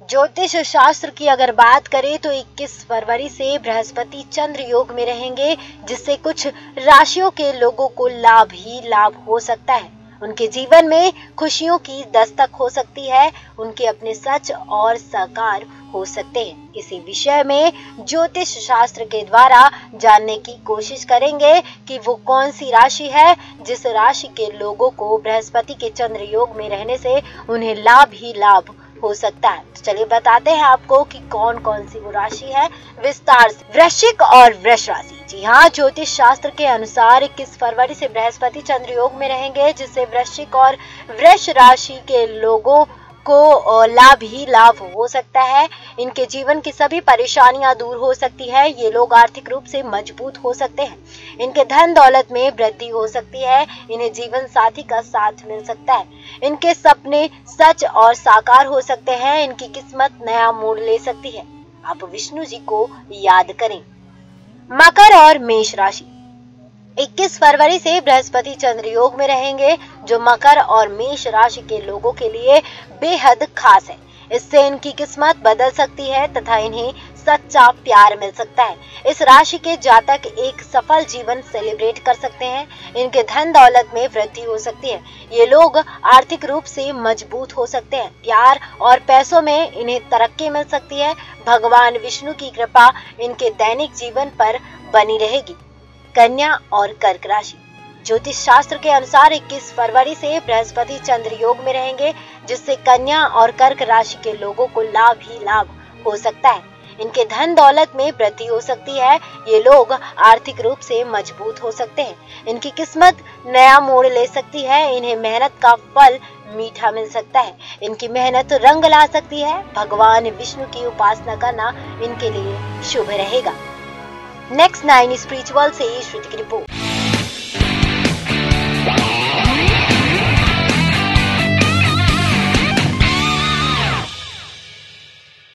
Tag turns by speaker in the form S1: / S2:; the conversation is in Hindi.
S1: ज्योतिष शास्त्र की अगर बात करें तो 21 फरवरी से बृहस्पति चंद्र योग में रहेंगे, जिससे कुछ राशियों के लोगों को लाभ ही लाभ हो सकता है। उनके जीवन में खुशियों की दस्तक हो सकती है, उनके अपने सच और साकार हो सकते हैं। इसी विषय में ज्योतिष शास्त्र के द्वारा जानने की कोशिश करेंगे कि वो कौन सी राशि है जिस राशि के लोगों को बृहस्पति के चंद्र योग में रहने से उन्हें लाभ ही लाभ हो सकता है। तो चलिए बताते हैं आपको कि कौन कौन सी वो राशि है विस्तार से। वृश्चिक और वृष राशि। जी हाँ, ज्योतिष शास्त्र के अनुसार 21 फरवरी से बृहस्पति चंद्र योग में रहेंगे, जिससे वृश्चिक और वृष राशि के लोगों को लाभ ही लाभ हो सकता है। इनके जीवन की सभी परेशानियां दूर हो सकती है। ये लोग आर्थिक रूप से मजबूत हो सकते हैं। इनके धन दौलत में वृद्धि हो सकती है। इन्हें जीवन साथी का साथ मिल सकता है। इनके सपने सच और साकार हो सकते हैं। इनकी किस्मत नया मोड़ ले सकती है। आप विष्णु जी को याद करें। मकर और मेष राशि। 21 फरवरी से बृहस्पति चंद्र योग में रहेंगे, जो मकर और मेष राशि के लोगों के लिए बेहद खास है। इससे इनकी किस्मत बदल सकती है तथा इन्हें सच्चा प्यार मिल सकता है। इस राशि के जातक एक सफल जीवन सेलिब्रेट कर सकते हैं। इनके धन दौलत में वृद्धि हो सकती है। ये लोग आर्थिक रूप से मजबूत हो सकते हैं। प्यार और पैसों में इन्हें तरक्की मिल सकती है। भगवान विष्णु की कृपा इनके दैनिक जीवन पर बनी रहेगी। कन्या और कर्क राशि। ज्योतिष शास्त्र के अनुसार 21 फरवरी से बृहस्पति चंद्र योग में रहेंगे, जिससे कन्या और कर्क राशि के लोगों को लाभ ही लाभ हो सकता है। इनके धन दौलत में वृद्धि हो सकती है। ये लोग आर्थिक रूप से मजबूत हो सकते हैं। इनकी किस्मत नया मोड़ ले सकती है। इन्हें मेहनत का फल मीठा मिल सकता है। इनकी मेहनत रंग ला सकती है। भगवान विष्णु की उपासना करना इनके लिए शुभ रहेगा। नेक्स्ट 9 स्पिरिचुअल से श्रुति की रिपोर्ट।